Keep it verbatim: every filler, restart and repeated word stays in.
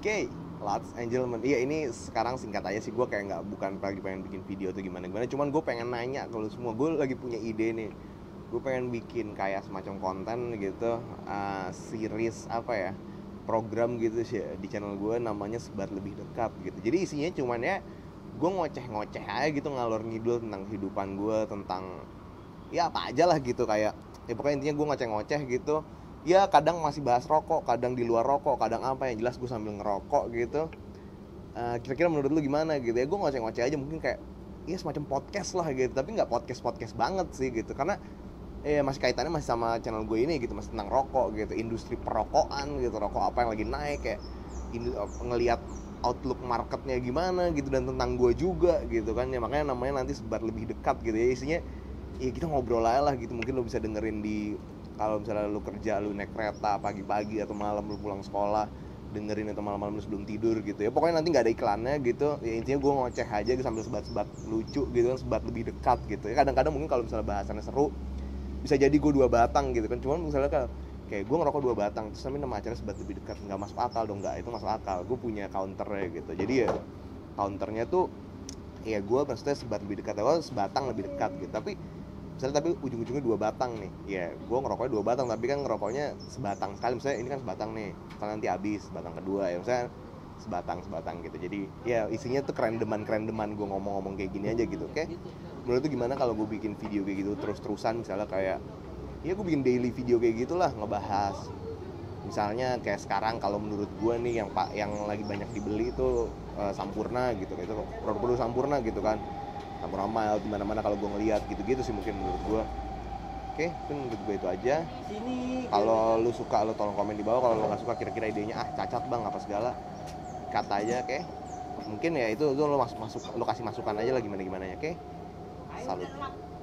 Oke, ladies and gentlemen, iya ini sekarang singkat aja sih, gue kayak nggak bukan lagi pengen bikin video atau gimana gimana, cuman gue pengen nanya kalau semua, gue lagi punya ide nih, gue pengen bikin kayak semacam konten gitu, uh, series apa ya, program gitu sih di channel gue namanya Sebat Lebih Dekat gitu. Jadi isinya cuman ya gue ngoceh-ngoceh aja gitu, ngalor ngidul tentang kehidupan gue, tentang ya apa aja lah gitu, kayak ya pokoknya intinya gue ngoceh-ngoceh gitu. Ya kadang masih bahas rokok, kadang di luar rokok, kadang apa yang jelas gue sambil ngerokok gitu. Uh, kira-kira menurut lu gimana gitu ya, gue ngoceh-ngoceh aja mungkin kayak ya semacam podcast lah gitu, tapi nggak podcast-podcast banget sih gitu, karena eh masih kaitannya masih sama channel gue ini gitu, masih tentang rokok gitu, industri perokokan gitu, rokok apa yang lagi naik, kayak ini ngelihat outlook marketnya gimana gitu, dan tentang gue juga gitu kan ya, makanya namanya nanti Sebat Lebih Dekat gitu ya. Isinya ya kita ngobrol aja lah gitu, mungkin lo bisa dengerin di kalau misalnya lu kerja, lu naik kereta pagi-pagi atau malam lu pulang sekolah, dengerin atau malam-malam lu sebelum tidur gitu ya. Pokoknya nanti nggak ada iklannya gitu. Ya intinya gue ngoceh aja sambil sebat-sebat lucu gitu kan, sebat lebih dekat gitu ya. Kadang-kadang mungkin kalau misalnya bahasannya seru, bisa jadi gue dua batang gitu kan. Cuman misalnya kan kayak gue ngerokok dua batang, terus namanya nama acara Sebat Lebih Dekat, nggak masuk akal dong. Nggak, itu masuk akal. Gue punya counternya gitu. Jadi ya counternya tuh ya gue maksudnya sebat lebih dekat, awal sebatang lebih dekat gitu. Tapi misalnya tapi ujung-ujungnya dua batang nih, ya gue ngerokoknya dua batang, tapi kan ngerokoknya sebatang sekali. Misalnya ini kan sebatang nih, misalnya nanti habis batang kedua ya, misalnya sebatang sebatang gitu. Jadi ya isinya tuh kerendeman kerendeman gue ngomong-ngomong kayak gini aja gitu. Oke, menurut tuh gimana kalau gue bikin video kayak gitu terus-terusan, misalnya kayak ya gue bikin daily video kayak gitulah, ngebahas misalnya kayak sekarang kalau menurut gue nih yang pak yang lagi banyak dibeli itu uh, Sampurna gitu, itu produk-produk Sampurna gitu kan, Sampurna Mild di mana-mana kalau gue ngeliat gitu-gitu sih mungkin menurut gue. Oke, mungkin menurut gue itu aja. Kalau lu suka lu tolong komen di bawah, kalau lu nggak suka kira-kira idenya ah cacat bang apa segala, kata aja. Oke, mungkin ya itu itu lu masuk masuk lu kasih masukan aja lah gimana gimana ya. Oke, salut.